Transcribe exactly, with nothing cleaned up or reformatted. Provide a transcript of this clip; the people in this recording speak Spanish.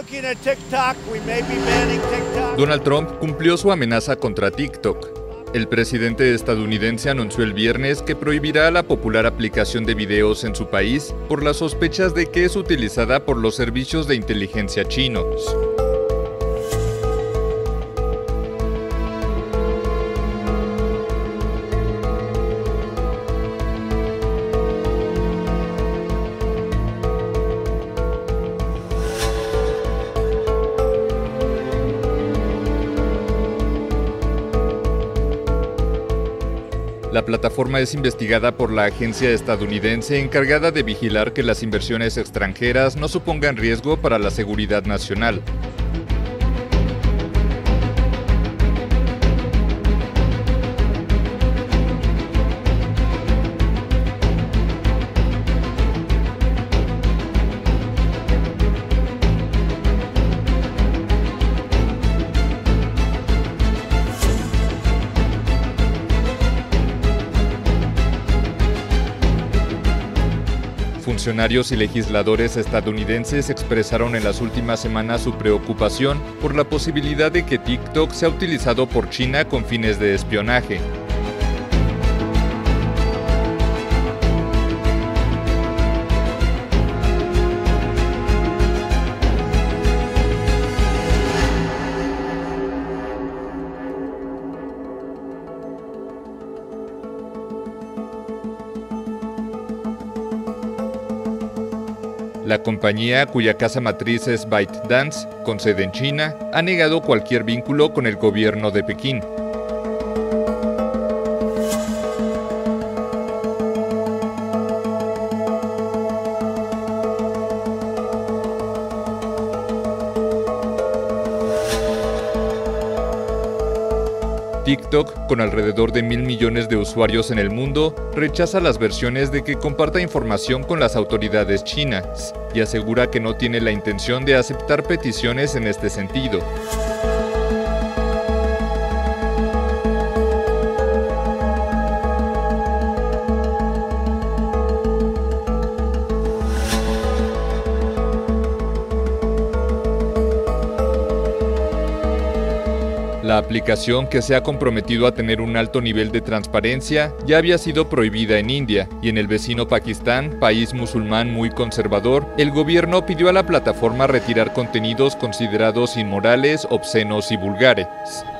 Donald Trump cumplió su amenaza contra TikTok. El presidente estadounidense anunció el viernes que prohibirá la popular aplicación de videos en su país por las sospechas de que es utilizada por los servicios de inteligencia chinos. La plataforma es investigada por la agencia estadounidense encargada de vigilar que las inversiones extranjeras no supongan riesgo para la seguridad nacional. Funcionarios y legisladores estadounidenses expresaron en las últimas semanas su preocupación por la posibilidad de que TikTok sea utilizado por China con fines de espionaje. La compañía, cuya casa matriz es ByteDance, con sede en China, ha negado cualquier vínculo con el gobierno de Pekín. TikTok, con alrededor de mil millones de usuarios en el mundo, rechaza las versiones de que comparta información con las autoridades chinas y asegura que no tiene la intención de aceptar peticiones en este sentido. La aplicación, que se ha comprometido a tener un alto nivel de transparencia, ya había sido prohibida en India, y en el vecino Pakistán, país musulmán muy conservador, el gobierno pidió a la plataforma retirar contenidos considerados inmorales, obscenos y vulgares.